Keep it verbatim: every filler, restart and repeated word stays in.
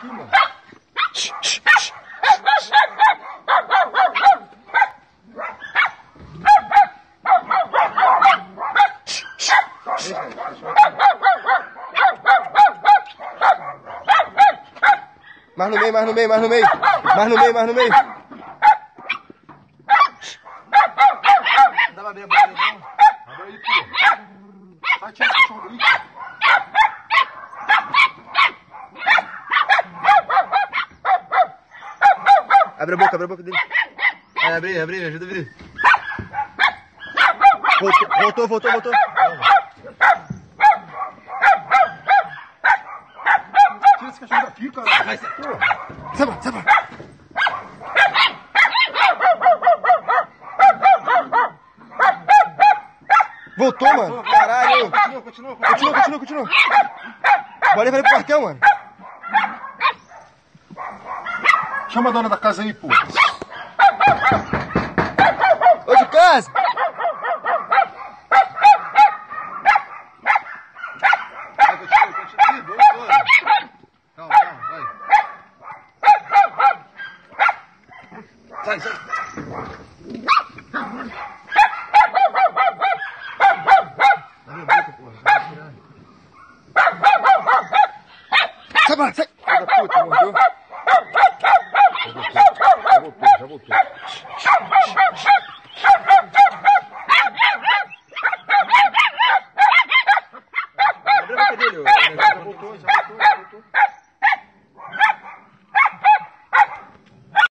aqui, mano. Mais no meio, mais no meio, mais no meio. Mais no meio, mais no meio. Não dá pra abrir a boca não? Abre aí, pô. Vai tirar esse cachorro grito. Abre a boca, abre a boca dele. Vai, abre, abre, me ajuda a abrir. Voltou, voltou, voltou, voltou. Tira esse cachorro daqui, cara. Vai, Seba, Seba. Voltou, mano. Caralho. Continua, continua, Continua, continua, continua. Bora levar ele pro quartel, mano. Chama a dona da casa aí, pô. Ô, de casa. Vai, continua, continua. Ih, voltou. Calma, calma, vai. Sai, sai. Abre a boca, porra. Vai tirar. Seba, sai. Filha da puta, mordeu. Já voltou, já voltou. Já voltou.